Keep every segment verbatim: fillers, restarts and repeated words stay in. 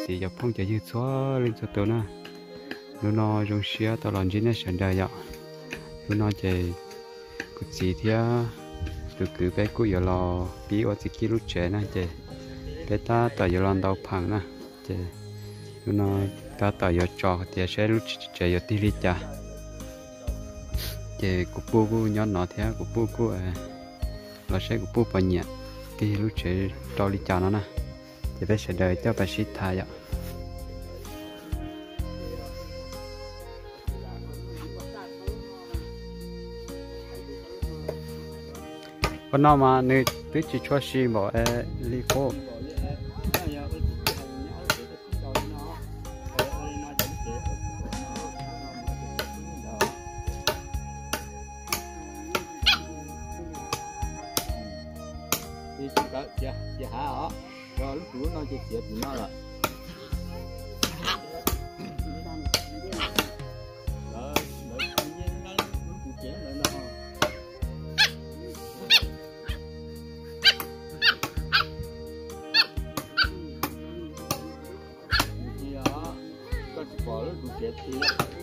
gì giờ phong chạy như xóa lên cho tôi nè lúc nó trong xía tao làm gì nè sẵn đời vậy lúc nó chạy cứ gì thì từ cứ bé cứ giờ lo bí ở chỉ lúc trẻ nè chạy bé ta tại giờ làm đầu phẳng nè chạy lúc nó ta tại giờ trò thì sẽ lúc chạy giờ đi đi chả chạy của bố của nhỏ nó thế của bố của là sẽ của bố bao nhiêu cái lúc trẻ trò đi chả nó nè thì bé sẽ đợi cho bà sĩ thay ạ còn nó mà nếu tôi chỉ cho xí bỏ li khô thì chỉ có chỉ chỉ hả họ rồi lúc cuối nó chỉ chỉ thì nó là bỏ nó đủ chết thì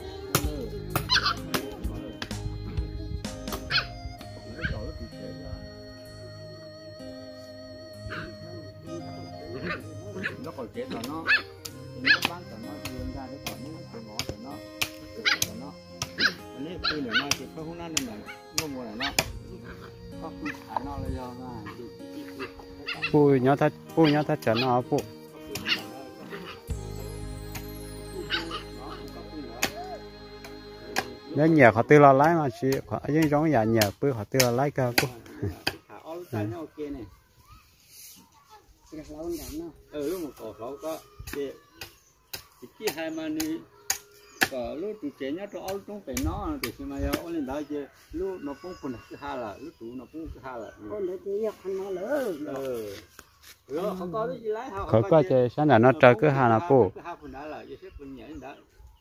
nó còn chết là nó nó bán cho nó vươn ra để còn nó còn ngó cho nó cho nó anh ấy khi nữa nó chỉ có hôm nay này mua mùa này nó có khả nó là do mà phu nhớ thắt phu nhớ thắt chắn nó phu nhớ nhà họ tự lo lái mà chỉ họ những giống nhà nhà bữa họ tự lo lái cơ phu ừ lúc mà cổ sáu có chị chỉ hai mà đi có lúc tụi trẻ nhớ cho ông trong phải nó thì khi mà ông lên đó chứ lúc nó cũng còn thứ hai là lúc tụi nó cũng thứ hai là con để chị học hành nó lỡ ừ rồi không có cái gì lái họ có có chơi sáng nào nó chơi cứ hai là phu hai phần đã là xếp phần nhảy đã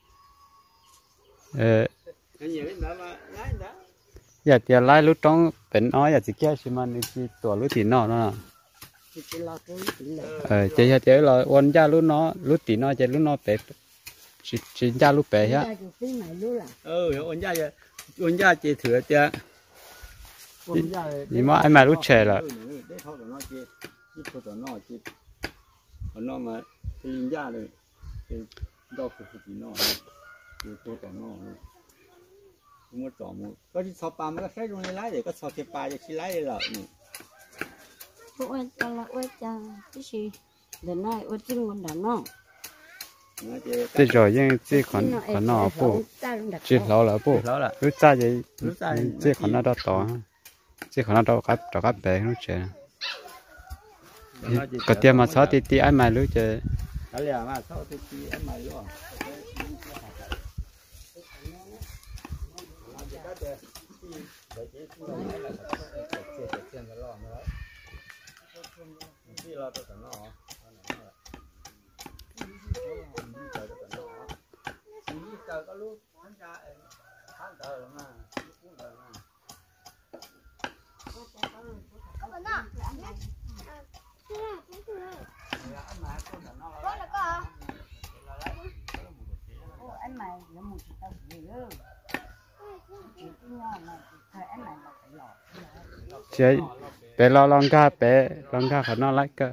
ờ cái nhảy đã mà lái đã giờ thì lái lúc trong bên nói giờ chỉ kia chỉ mà đi tổ lúc thì nó nó ờ chỉ là chỉ là ôn ra lúc nó lúc thì nó chỉ lúc nó bé chỉ chỉ ra lúc bé á ừ ôn ra vậy ôn ra chỉ thừa chưa nhưng mà ai mà lúc trẻ là nó mà thì ra rồi thì đâu phải thì nó thì tôi còn nó không có chọn một có chỉ sáu ba mới cái dùng để lái để có sáu ba chỉ lái là ôi cha là ôi cha cái gì để nói ôi chim con đàn nó thế rồi nhưng chỉ còn còn nó phu chỉ lâu là phu lúc cha vậy chỉ còn nó đó to chỉ còn nó đó cắt đó cắt bé lúc trẻ có tiền mà sáu thì thì ai mà lúc trẻ cái là mà sáu thì ai mà lúc anh mày là một chị tao gì nữa chị cái nhỏ này thời anh mày là phải lọ chế bé lo lon ca bé lon ca phải nó lấy cơ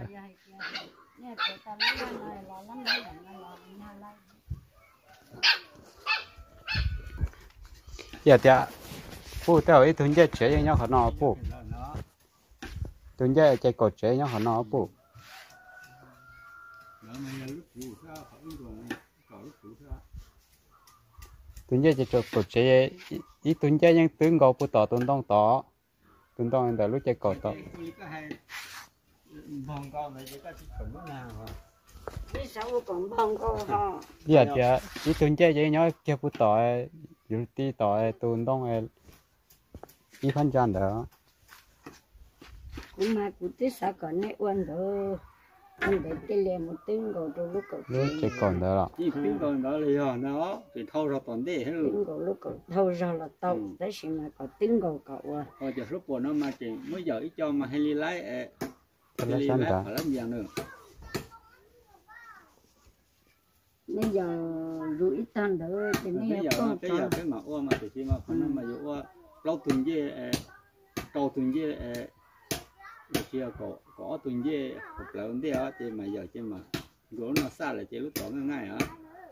giờ thì phu tao ấy thun chế chế nhau họ nó phu thun chế chế cột chế nhau họ nó phu tuần chế chỉ cột chế ý tuần chế những tướng gò phụ tỏ tuần đông tỏ tuần đông là lúc chơi cột tỏ giờ thì ý tuần chế chỉ nói kia phụ tỏ dù tí tỏ tuần đông ý phân chân đó cũng mà cũng tí sao còn này uốn rồi anh để cái liền một tiếng rồi rồi lúc cậu lúc chỉ còn đó là chỉ tiếng còn đó là nó thì thâu ra toàn để hết luôn tiếng rồi lúc cậu thâu ra là tao đấy chỉ mà có tiếng rồi cậu à rồi giờ lúc của nó mà chỉ mới giờ ít cho mà hay đi lái hay đi lái phải làm gì nữa nên giờ rủi tan đỡ thì bây nên giờ con bây giờ cái mà ua mà thì chỉ mà phần nó mà dụ ua lâu tuần dê cầu tuần dê là chỉ có có tuần dê hoặc là vấn đề á thì mà giờ chỉ mà gỗ nó xa là chỉ lúc đó ngay hả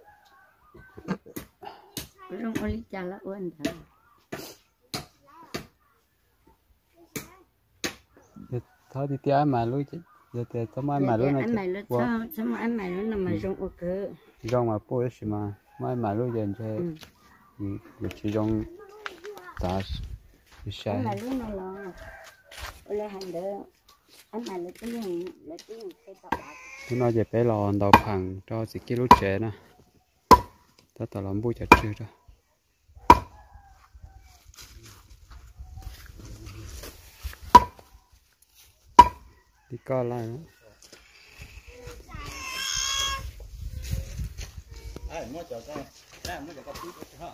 trong oli cha là uốn thôi thôi thì tia mà lui chứ giờ thì tao mai mà lui này anh này là sao sao mà anh này nó nằm mà trong ô cơ rong mà bôi xí mà mai mà lui giờ chơi ừ chỉ rong ta sai anh này lúc nào lo ole hành đỡ anh này là cái gì là cái gì cái tọa tôi nói về bé lò đầu phẳng cho chỉ kêu lúc trẻ nè ta tao làm bôi chặt chưa rồi đi coi lại nữa ai mua cho con ai mua cho con tí ha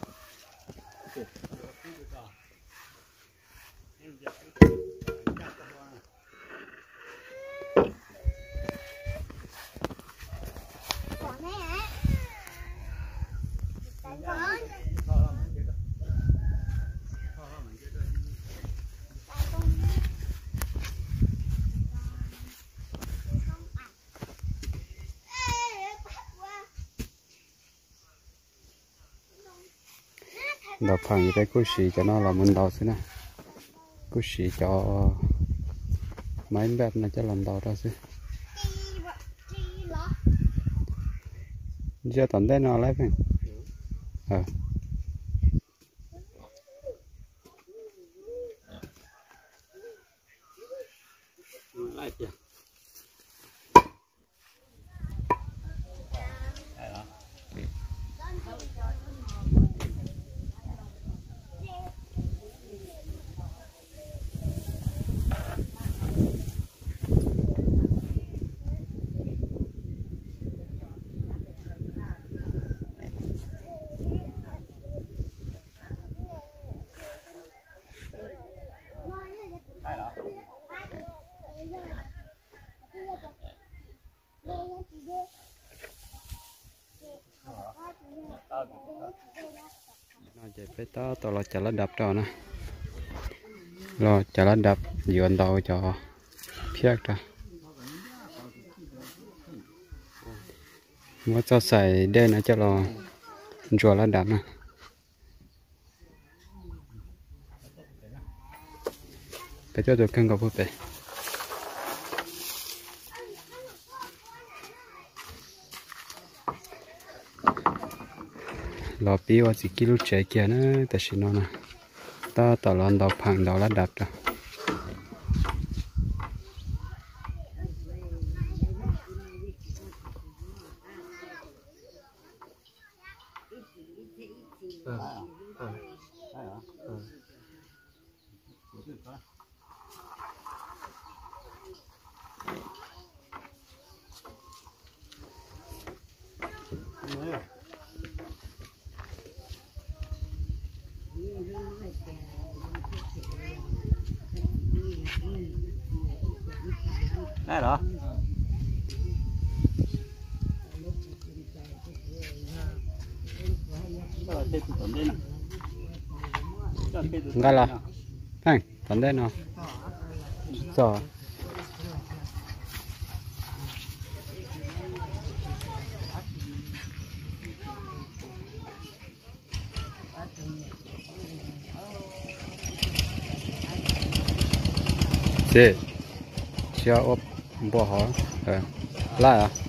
đầu phẳng như cái cú xì cho nó là muốn đầu xí nè cú xì cho mấy bếp này cho làm đầu ra xí giờ tận đây nó lấy phải ờ lại chưa nó chạy bé to tao là chả lá đập rồi nè lo chả lá đập dọn đầu cho phiếc ra mới cho xài đen nữa cho lo rùa lá đập nè phải cho được cân gọt bớt lò pi và chỉ kilo trẻ kia nữa tại sao nó nè ta tao làm đầu phẳng đầu lá đập rồi đây đó ngay là anh tận đây nào rồi chị chia ốp bỏ hả ờ lại à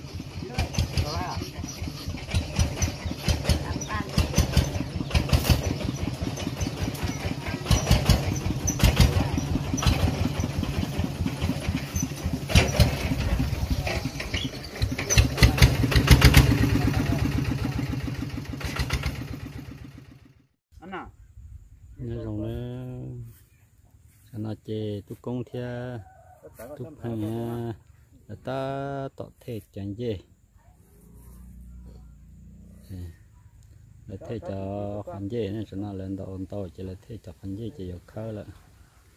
nhớ rồi nó nó chê tu công theo tu hàng là ta tọt thế chẳng gì là thế cho khăn gì nên cho nó lên đầu to chỉ là thế cho khăn gì chỉ có khơi là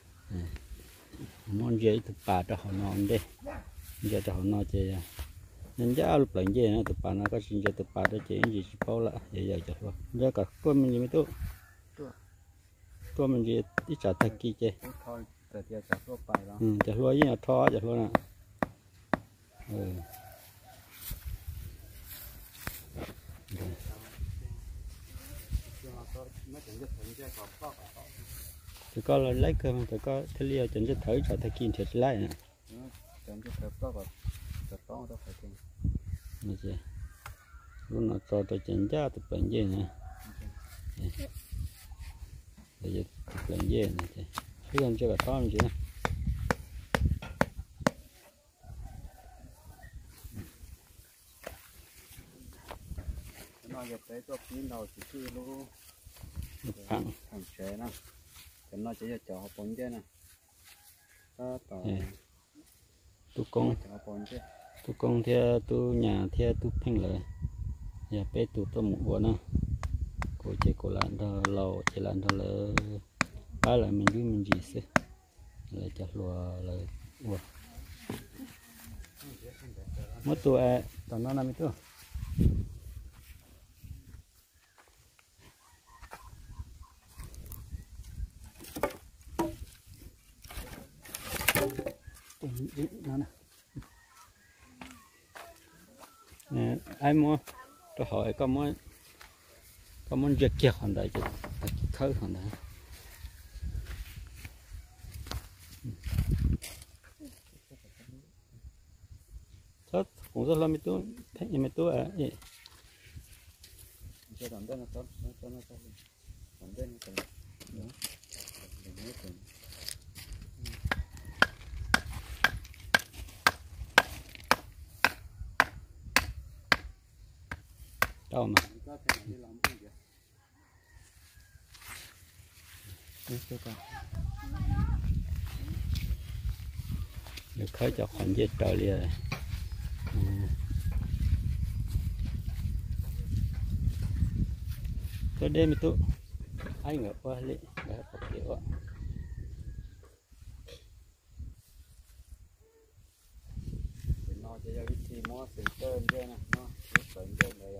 món gì thì bà cho họ non đi giờ cho họ non chỉ nhân gia lúc lần gì nữa tụi bạn nó có xin cho tụi bạn đó chỉ gì chỉ bao là vậy vậy cho luôn giờ cả con mình gì mới tốt con mình gì ít trả thật kỹ chứ ừ trả luôn với là thò trả luôn à ừ thì có là lấy cơ mà thì có thế liệu chẳng cho thử trả thật kỹ thì lại nè chẳng cho thử có vào cho to đâu phải tiền như vậy lúc nào cho tôi chẳng ra tôi bệnh gì nè bây giờ bệnh gì nè thì cái con chưa có to gì nè nó giờ tới cho pin đầu chỉ cứ luôn thằng thằng trẻ nè cái nó chỉ là cho họ bón chứ nè ta tỏ tu công tu công theo tu nhà theo tu phèn lại nhà bé tu tôi một bữa nè cô chơi cô làm đó lâu chơi làm đó là ba lại mình biết mình gì sẽ lại chặt lúa lại ủa mất tu à tao nó làm cái nó nè ai mua tôi hỏi có muốn có muốn giật giật hoàn đại chứ khơi hoàn đại tốt cũng rất là mấy túi thấy mấy túi à vậy cho làm đây là tốt cho nó tốt làm đây là tốt đâu mà được khởi cho khoản dây trời liền tôi đem mi tu ai ngờ qua lệ đã bắt kiểu ạ nó chỉ là cái gì mua sợi tơ đây nè nó sợi tơ này ạ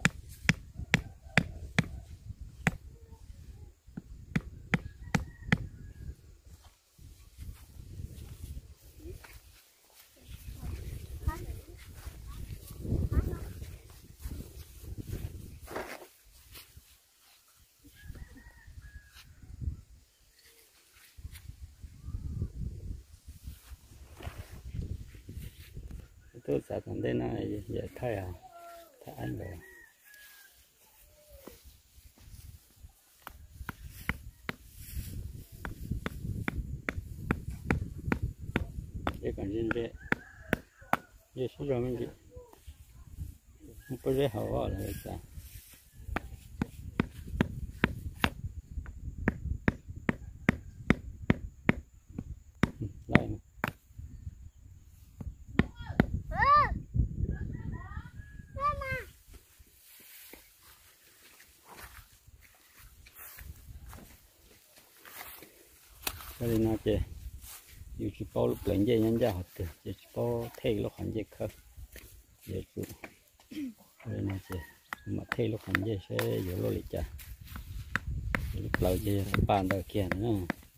tôi sẽ còn đây là dễ thay à thay ăn rồi để còn riêng dễ dễ số rồi mình gì không có dễ hậu là sao lại đây nó chơi dù chỉ bao lúc lên dây nhân ra học từ chỉ bao thay lúc hành dây khơi dây trụ đây nó chơi mà thay lúc hành dây sẽ dễ lo lịch trả lúc lâu dây bàn đầu kia nữa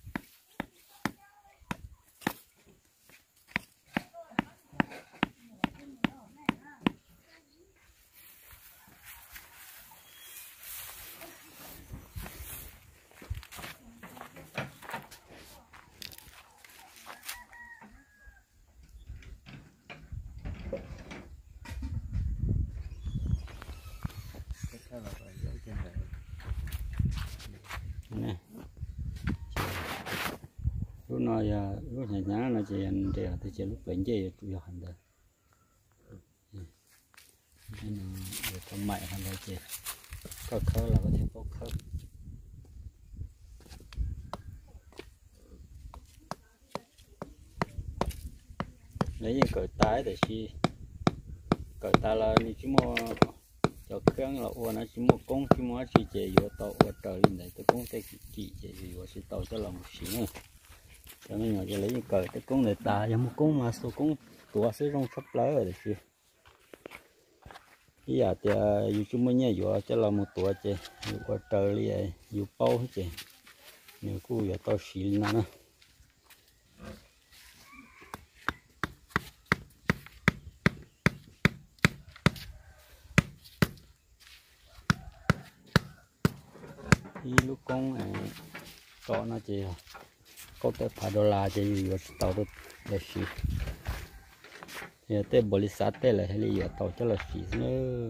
nè lúc nói lúc nhà nhá nó chỉ ăn để thì chỉ lúc bệnh gì chủ yếu hành đấy nên là con mẹ hành đấy chỉ có khơi là có thể có khơi lấy những cởi tái để chi cởi tái là như chỉ mua cho kháng là uốn nó chỉ một công chỉ mua chỉ chế vô tàu uốn trời này tôi cũng thấy chỉ chế vô chỉ tàu cho lòng xí nữa cho nên người lấy những cởi cái công này ta giống một công mà số công tua sẽ rong sắp lỡ rồi chứ giờ thì dù chúng mới nhớ vừa cho là một tuổi chứ dù qua trời đi dù bao hết chứ nếu cô giờ tao xí nó nè đi lúc con có nó chỉ có tới phải đô la chỉ vừa tàu được để xí giờ tới bò lì sát tới là hay là giờ tàu cho là xí nữa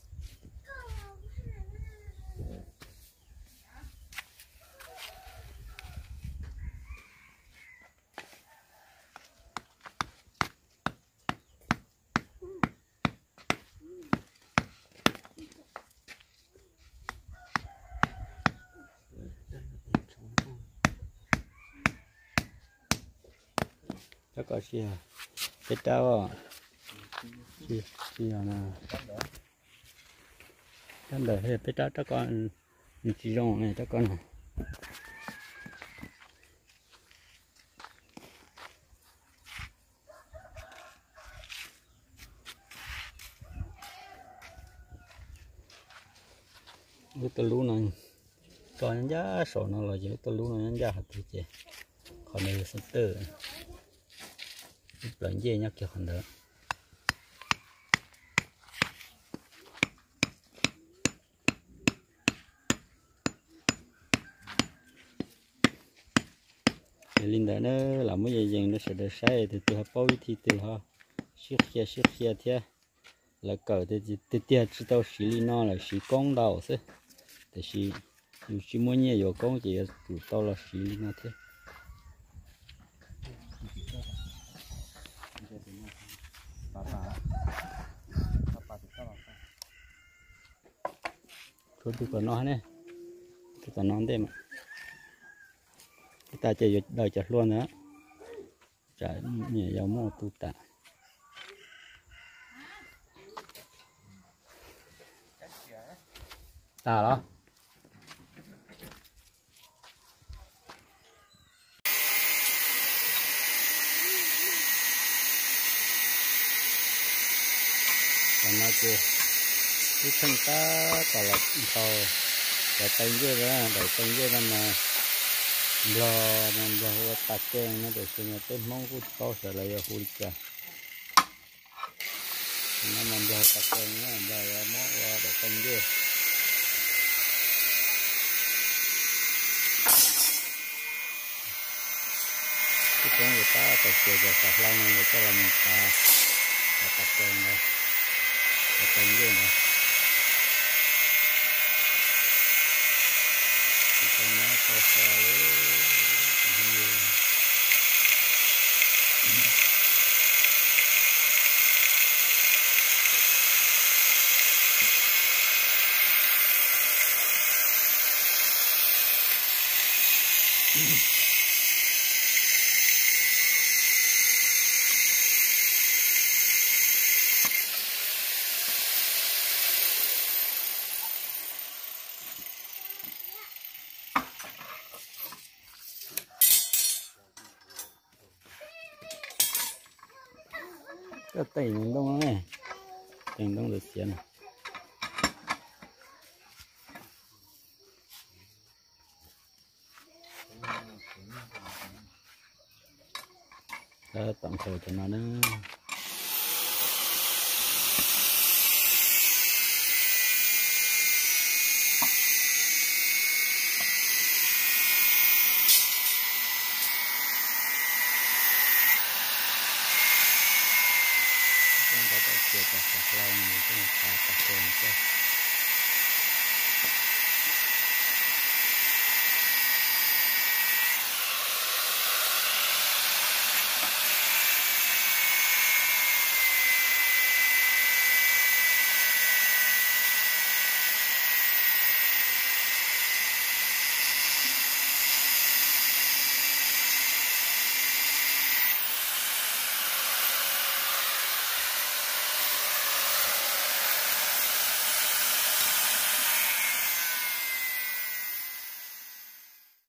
cho có xí à cái trâu à xí xí à nè cái đời hay cái trâu cho con chỉ rong này cho con này lúc tôi lú này còn nhân giá sổ nó là chỉ tôi lú này nhân giá hạt tôi chơi còn này sân tử lần dê nhắc cho hắn đỡ linh đã nó làm cái gì nó sẽ được sai thì từ bao thì từ ha siết xe siết xe thế là cỡ thì từ tiền chỉ tao xử lý nó là xử công đầu chứ thì xử dù chỉ muốn nhiều công chỉ từ tao là xử lý nó thế thôi tôi còn nói này tôi còn nói thêm mà ta chơi đời chặt luôn nữa chạy nhẹ dòng mô tu tạ ta đó còn nói chưa cái thân ta còn là tàu để tay dưới đó để tay dưới đó mà lo mà lo tạt ken nó để cho nó tới mong phút to sẽ lại hụt cả nó mà lo tạt ken nó là mó để tay dưới cái con người ta phải chơi cho sạch lại người ta làm người ta tạt ken này để tay dưới này còn nó có sao nhiều cái tiền đông này tiền đông được tiền đó tạm thời cho nó đó chưa có sạch lâu này cái này sạch sạch